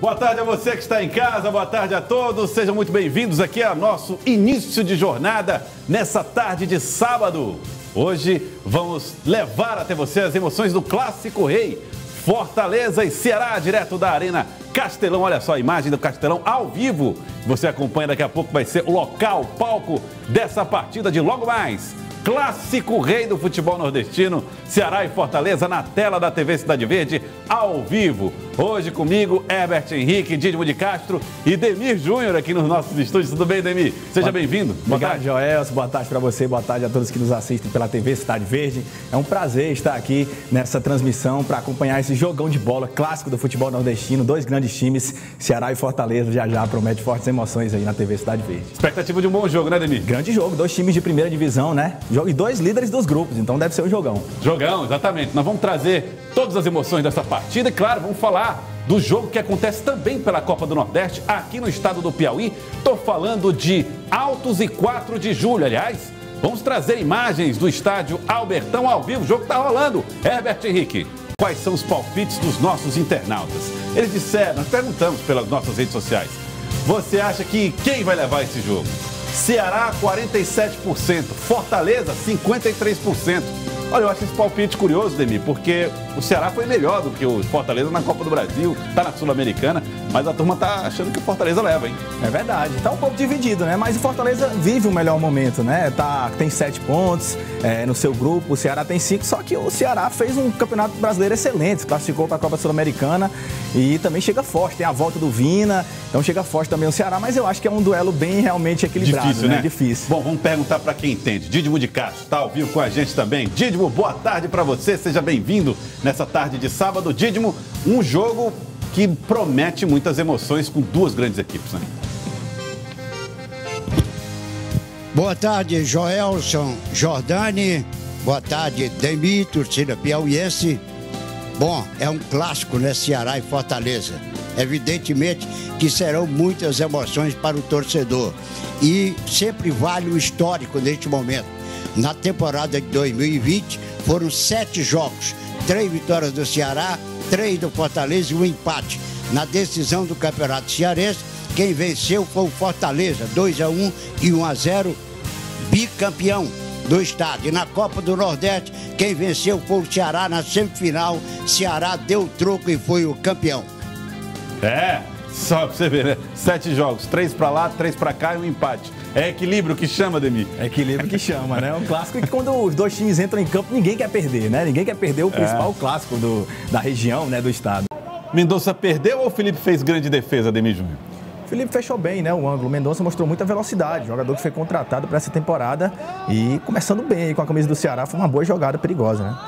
Boa tarde a você que está em casa, boa tarde a todos, sejam muito bem-vindos aqui ao nosso início de jornada nessa tarde de sábado. Hoje vamos levar até você as emoções do Clássico Rei, Fortaleza e Ceará, direto da Arena Castelão. Olha só a imagem do Castelão ao vivo. Você acompanha, daqui a pouco vai ser o local, o palco dessa partida de logo mais. Clássico Rei do futebol nordestino, Ceará e Fortaleza na tela da TV Cidade Verde, ao vivo. Hoje comigo, Herbert Henrique, Dídimo de Castro e Demir Júnior aqui nos nossos estúdios. Tudo bem, Demir? Seja bem-vindo. Obrigado, Joelson. Boa tarde para você, boa tarde a todos que nos assistem pela TV Cidade Verde. É um prazer estar aqui nessa transmissão para acompanhar esse jogão de bola clássico do futebol nordestino. Dois grandes times, Ceará e Fortaleza, já promete fortes emoções aí na TV Cidade Verde. Expectativa de um bom jogo, né, Demir? Grande jogo, dois times de primeira divisão, né? E dois líderes dos grupos, então deve ser um jogão. Jogão, exatamente. Nós vamos trazer todas as emoções dessa partida e, claro, vamos falar do jogo que acontece também pela Copa do Nordeste aqui no estado do Piauí. Estou falando de Altos e 4 de julho, aliás. Vamos trazer imagens do estádio Albertão ao vivo. O jogo está rolando. Herbert Henrique, quais são os palpites dos nossos internautas? Eles disseram, nós perguntamos pelas nossas redes sociais. Você acha que quem vai levar esse jogo? Ceará, 47%. Fortaleza, 53%. Olha, eu acho esse palpite curioso, Demir, porque o Ceará foi melhor do que o Fortaleza na Copa do Brasil, tá na Sul-Americana, mas a turma tá achando que o Fortaleza leva, hein? É verdade, tá um pouco dividido, né? Mas o Fortaleza vive o melhor momento, né? Tem 7 pontos no seu grupo, o Ceará tem 5, só que o Ceará fez um campeonato brasileiro excelente, se classificou para a Copa Sul-Americana e também chega forte, tem a volta do Vina, então chega forte também o Ceará, mas eu acho que é um duelo bem realmente equilibrado, difícil, né? Difícil. Bom, vamos perguntar para quem entende. Dídimo de Castro tá ao vivo com a gente também. Dídimo, boa tarde para você, seja bem-vindo nessa tarde de sábado. Dídimo, um jogo que promete muitas emoções com duas grandes equipes, né? Boa tarde, Joelson, Jordani. Boa tarde, Demir, torcida piauiense. Bom, é um clássico, né? Ceará e Fortaleza. Evidentemente que serão muitas emoções para o torcedor. E sempre vale o histórico neste momento. Na temporada de 2020, foram 7 jogos. 3 vitórias do Ceará, 3 do Fortaleza e um empate. Na decisão do Campeonato Cearense, quem venceu foi o Fortaleza, 2-1 e 1-0, bicampeão do estado. E na Copa do Nordeste, quem venceu foi o Ceará na semifinal. Ceará deu o troco e foi o campeão. Só pra você ver, né? 7 jogos, 3 pra lá, 3 pra cá e um empate. É equilíbrio que chama, Demir? É equilíbrio que chama, né? Um clássico que quando os dois times entram em campo, ninguém quer perder, né? Ninguém quer perder o principal clássico da região, né? Do estado. Mendonça perdeu ou o Felipe fez grande defesa, Demir Júnior? Felipe fechou bem, né? O ângulo. Mendonça mostrou muita velocidade, jogador que foi contratado para essa temporada e começando bem aí com a camisa do Ceará, foi uma boa jogada perigosa, né?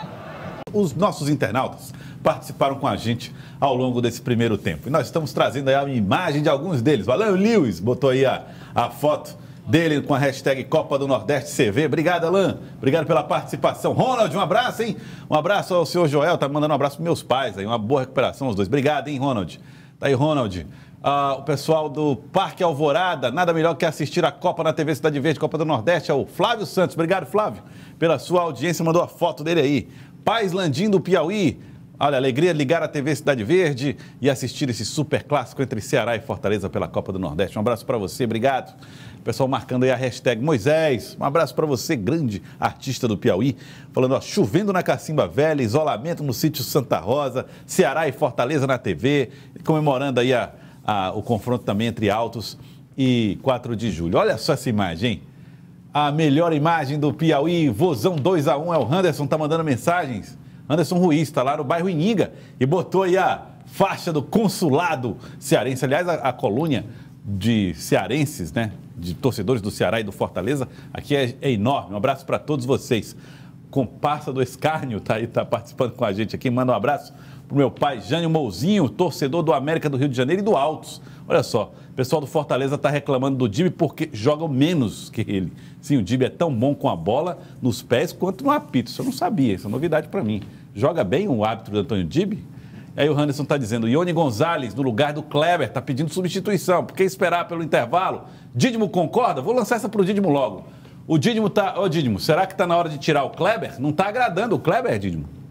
Os nossos internautas participaram com a gente ao longo desse primeiro tempo. E nós estamos trazendo aí a imagem de alguns deles. O Alan Lewis botou aí a foto dele com a hashtag Copa do Nordeste CV. Obrigado, Alan. Obrigado pela participação. Ronald, um abraço, hein? Um abraço ao senhor Joel. Tá mandando um abraço para meus pais aí. Uma boa recuperação aos dois. Obrigado, hein, Ronald? Tá aí, Ronald. O pessoal do Parque Alvorada, nada melhor que assistir a Copa na TV Cidade Verde, Copa do Nordeste, é o Flávio Santos. Obrigado, Flávio, pela sua audiência. Mandou a foto dele aí. Paz Landim do Piauí. Olha, alegria de ligar a TV Cidade Verde e assistir esse super clássico entre Ceará e Fortaleza pela Copa do Nordeste. Um abraço para você, obrigado. O pessoal marcando aí a hashtag Moisés. Um abraço para você, grande artista do Piauí. Falando, ó, chovendo na Cacimba Velha, isolamento no sítio Santa Rosa, Ceará e Fortaleza na TV, comemorando aí o confronto também entre Altos e 4 de julho. Olha só essa imagem, hein? A melhor imagem do Piauí, Vozão 2-1, é o Anderson, tá mandando mensagens. Anderson Ruiz, tá lá no bairro Ininga e botou aí a faixa do consulado cearense. Aliás, a colônia de cearenses, né, de torcedores do Ceará e do Fortaleza, aqui é enorme. Um abraço para todos vocês. Comparsa do Escárnio tá aí, tá participando com a gente aqui. Manda um abraço pro meu pai, Jânio Mouzinho, torcedor do América do Rio de Janeiro e do Altos. Olha só, o pessoal do Fortaleza está reclamando do Dibi porque jogam menos que ele. Sim, o Dibi é tão bom com a bola nos pés quanto no apito. Isso eu não sabia, isso é novidade para mim. Joga bem o árbitro do Antônio Dibi? Aí o Anderson está dizendo, Ione Gonzalez, no lugar do Kleber, está pedindo substituição. Por que esperar pelo intervalo? Dídimo concorda? Vou lançar essa para o Dídimo logo. O Dídimo tá... Ô, Dídimo, será que está na hora de tirar o Kleber? Não está agradando o Kleber, Dídimo?